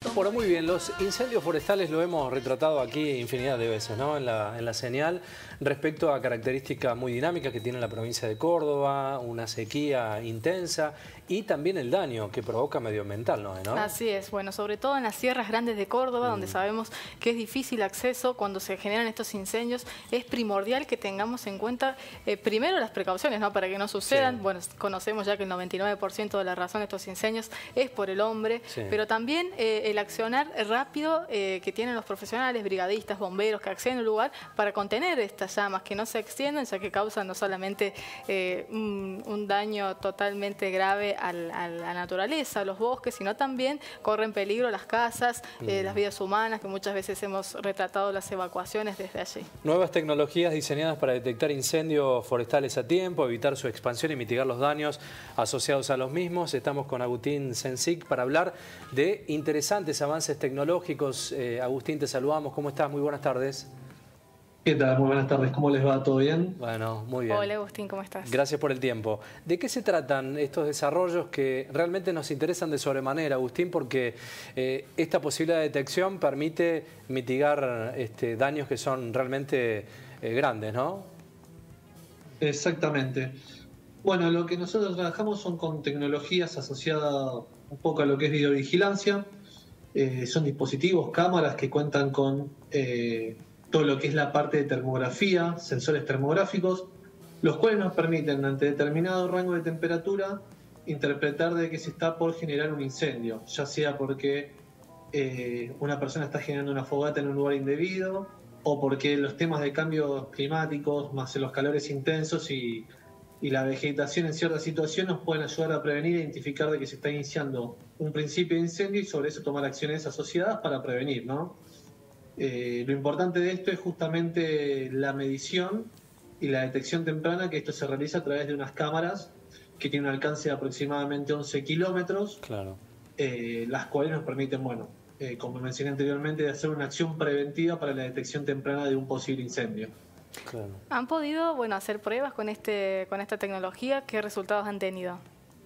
Bueno, muy bien, los incendios forestales lo hemos retratado aquí infinidad de veces, ¿no? En la señal, respecto a características muy dinámicas que tiene la provincia de Córdoba, una sequía intensa y también el daño que provoca medioambiental, ¿no? Así es, bueno, sobre todo en las sierras grandes de Córdoba, donde sabemos que es difícil acceso cuando se generan estos incendios, es primordial que tengamos en cuenta primero las precauciones, ¿no? Para que no sucedan. Sí. Bueno, conocemos ya que el 99% de la razón de estos incendios es por el hombre, sí, pero también el accionar rápido que tienen los profesionales, brigadistas, bomberos que acceden al lugar para contener estas llamas, que no se extiendan, ya que causan no solamente un daño totalmente grave a la naturaleza, a los bosques, sino también corren peligro las casas, las vidas humanas, que muchas veces hemos retratado las evacuaciones desde allí. Nuevas tecnologías diseñadas para detectar incendios forestales a tiempo, evitar su expansión y mitigar los daños asociados a los mismos. Estamos con Agustín Sensic para hablar de interesantes avances tecnológicos. Agustín, te saludamos. ¿Cómo estás? Muy buenas tardes. ¿Qué tal? Muy buenas tardes. ¿Cómo les va? ¿Todo bien? Bueno, muy bien. Hola Agustín, ¿cómo estás? Gracias por el tiempo. ¿De qué se tratan estos desarrollos que realmente nos interesan de sobremanera, Agustín? Porque esta posibilidad de detección permite mitigar daños que son realmente grandes, ¿no? Exactamente. Bueno, lo que nosotros trabajamos son con tecnologías asociadas un poco a lo que es videovigilancia. Son dispositivos, cámaras que cuentan con todo lo que es la parte de termografía, sensores termográficos, los cuales nos permiten, ante determinado rango de temperatura, interpretar de que se está por generar un incendio, ya sea porque una persona está generando una fogata en un lugar indebido, o porque los temas de cambios climáticos, más los calores intensos y la vegetación en ciertas situaciones nos pueden ayudar a prevenir e identificar de que se está iniciando un principio de incendio y sobre eso tomar acciones asociadas para prevenir, ¿no? Lo importante de esto es justamente la medición y la detección temprana, que esto se realiza a través de unas cámaras que tienen un alcance de aproximadamente 11 kilómetros, claro. Las cuales nos permiten, bueno, como mencioné anteriormente, de hacer una acción preventiva para la detección temprana de un posible incendio. Claro. ¿Han podido, hacer pruebas con esta tecnología? ¿Qué resultados han tenido?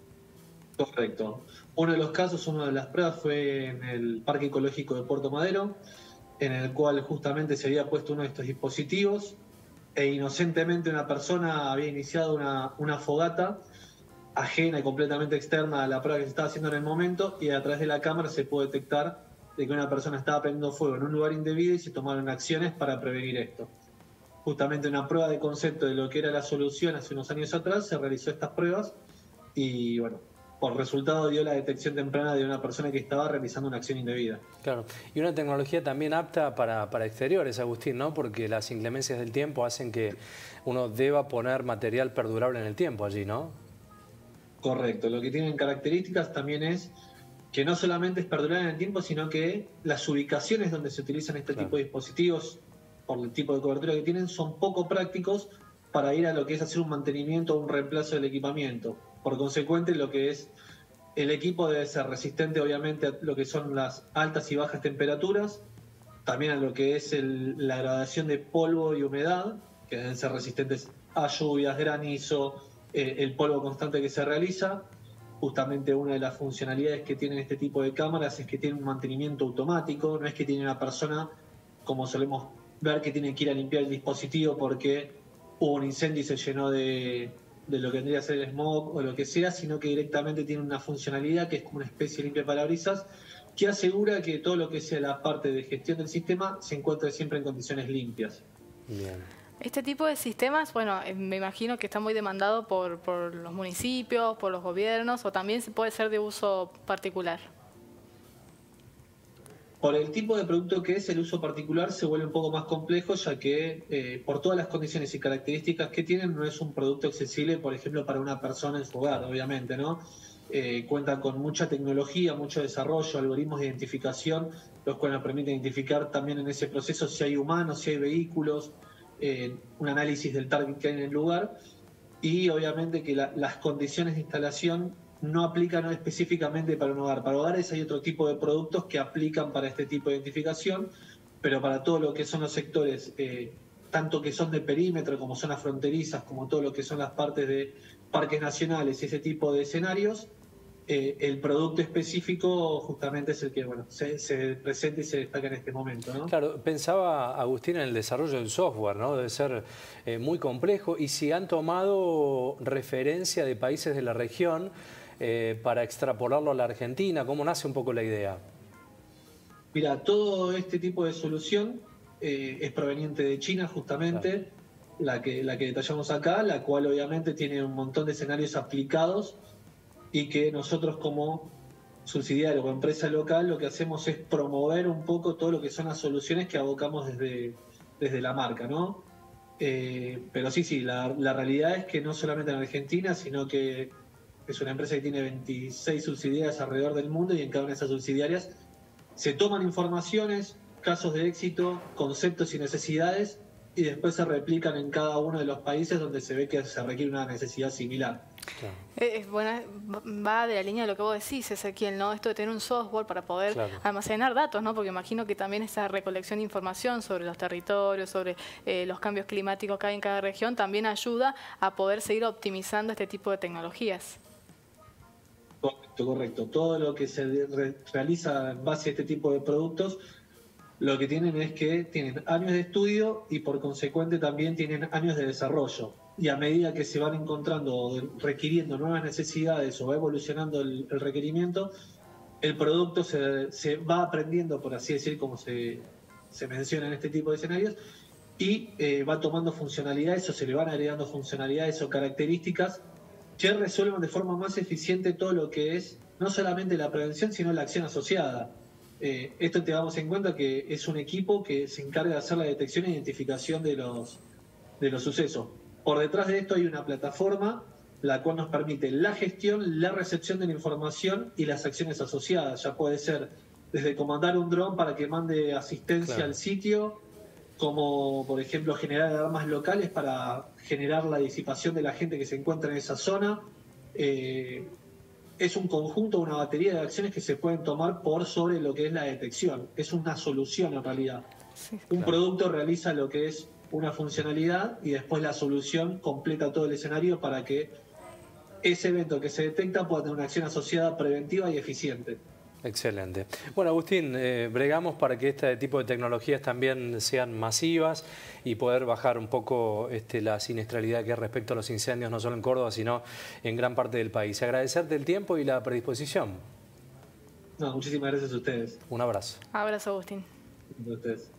Correcto. Uno de los casos, una de las pruebas fue en el Parque Ecológico de Puerto Madero, en el cual justamente se había puesto uno de estos dispositivos e inocentemente una persona había iniciado una fogata ajena y completamente externa a la prueba que se estaba haciendo en el momento, y a través de la cámara se pudo detectar de que una persona estaba prendiendo fuego en un lugar indebido y se tomaron acciones para prevenir esto. Justamente una prueba de concepto de lo que era la solución hace unos años atrás, se realizó estas pruebas y bueno, por resultado dio la detección temprana de una persona que estaba realizando una acción indebida. Claro, y una tecnología también apta para exteriores, Agustín, ¿no? Porque las inclemencias del tiempo hacen que uno deba poner material perdurable en el tiempo allí, ¿no? Correcto, lo que tienen características también es que no solamente es perdurar en el tiempo, sino que las ubicaciones donde se utilizan este tipo de dispositivos, por el tipo de cobertura que tienen, son poco prácticos para ir a lo que es hacer un mantenimiento o un reemplazo del equipamiento. Por consecuente, lo que es el equipo debe ser resistente, obviamente, a lo que son las altas y bajas temperaturas, también a lo que es la gradación de polvo y humedad, que deben ser resistentes a lluvias, granizo, el polvo constante que se realiza. Justamente una de las funcionalidades que tienen este tipo de cámaras es que tienen un mantenimiento automático, no es que tiene una persona, como solemos ver, que tiene que ir a limpiar el dispositivo porque hubo un incendio y se llenó de lo que vendría a ser el smog o lo que sea, sino que directamente tiene una funcionalidad que es como una especie de limpia parabrisas que asegura que todo lo que sea la parte de gestión del sistema se encuentre siempre en condiciones limpias. Bien. Este tipo de sistemas, me imagino que está muy demandado por los municipios, por los gobiernos, o también puede ser de uso particular. Por el tipo de producto que es, el uso particular se vuelve un poco más complejo, ya que por todas las condiciones y características que tienen, no es un producto accesible, por ejemplo, para una persona en su hogar, obviamente, ¿no? Cuenta con mucha tecnología, mucho desarrollo, algoritmos de identificación, los cuales nos permiten identificar también en ese proceso si hay humanos, si hay vehículos, un análisis del target que hay en el lugar, y obviamente que las condiciones de instalación no aplican específicamente para un hogar. Para hogares hay otro tipo de productos que aplican para este tipo de identificación, pero para todo lo que son los sectores, tanto que son de perímetro como zonas fronterizas, como todo lo que son las partes de parques nacionales y ese tipo de escenarios, el producto específico justamente es el que se presenta y se destaca en este momento, ¿no? Claro, pensaba Agustín en el desarrollo del software, ¿no? Debe ser muy complejo. Y si han tomado referencia de países de la región para extrapolarlo a la Argentina, ¿cómo nace un poco la idea? Mira, todo este tipo de solución es proveniente de China justamente, claro. la que detallamos acá, la cual obviamente tiene un montón de escenarios aplicados y que nosotros como subsidiario o empresa local lo que hacemos es promover un poco todo lo que son las soluciones que abocamos desde la marca, ¿no? Pero sí, la realidad es que no solamente en Argentina, sino que es una empresa que tiene 26 subsidiarias alrededor del mundo y en cada una de esas subsidiarias se toman informaciones, casos de éxito, conceptos y necesidades y después se replican en cada uno de los países donde se ve que se requiere una necesidad similar. Claro. Va de la línea de lo que vos decís, Ezequiel, ¿no? Esto de tener un software para poder almacenar datos, ¿no? Porque imagino que también esa recolección de información sobre los territorios, sobre los cambios climáticos que hay en cada región, también ayuda a poder seguir optimizando este tipo de tecnologías. Correcto. Todo lo que se realiza en base a este tipo de productos, lo que tienen es que tienen años de estudio y por consecuente también tienen años de desarrollo. Y a medida que se van encontrando o requiriendo nuevas necesidades o va evolucionando el requerimiento, el producto se va aprendiendo, por así decir, como se menciona en este tipo de escenarios, y va tomando funcionalidades o se le van agregando funcionalidades o características que resuelvan de forma más eficiente todo lo que es no solamente la prevención, sino la acción asociada. Esto te damos en cuenta que es un equipo que se encarga de hacer la detección e identificación de los sucesos. Por detrás de esto hay una plataforma la cual nos permite la gestión, la recepción de la información y las acciones asociadas. Ya puede ser desde comandar un dron para que mande asistencia al sitio, como por ejemplo generar alarmas locales para generar la disipación de la gente que se encuentra en esa zona. Es un conjunto, una batería de acciones que se pueden tomar por sobre lo que es la detección. Es una solución en realidad. Sí, un producto realiza lo que es una funcionalidad y después la solución completa todo el escenario para que ese evento que se detecta pueda tener una acción asociada preventiva y eficiente. Excelente. Bueno, Agustín, bregamos para que este tipo de tecnologías también sean masivas y poder bajar un poco la siniestralidad que hay respecto a los incendios, no solo en Córdoba, sino en gran parte del país. Agradecerte el tiempo y la predisposición. No, muchísimas gracias a ustedes. Un abrazo. Abrazo, Agustín. A ustedes.